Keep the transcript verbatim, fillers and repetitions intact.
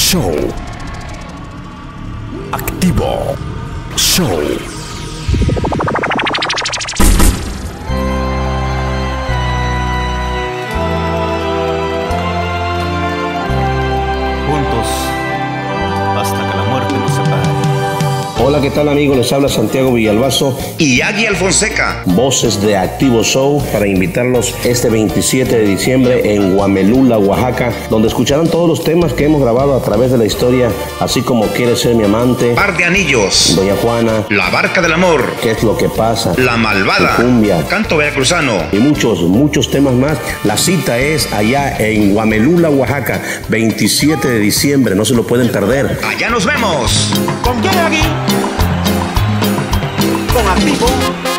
Show. Activo Show. Juntos hasta que la muerte nos separe. Hola, ¿qué tal amigos? Les habla Santiago Villalbazo y Agui Alfonseca, voces de Activo Show, para invitarlos este veintisiete de diciembre en Huamelula, Oaxaca, donde escucharán todos los temas que hemos grabado a través de la historia, así como Quieres ser mi amante, Par de Anillos, Doña Juana, La Barca del Amor, ¿Qué es lo que pasa?, La Malvada, Cumbia, Canto Veracruzano y muchos, muchos temas más. La cita es allá en Huamelula, Oaxaca, veintisiete de diciembre, no se lo pueden perder. Allá nos vemos. ¿Con quién, Agui? Con Activo.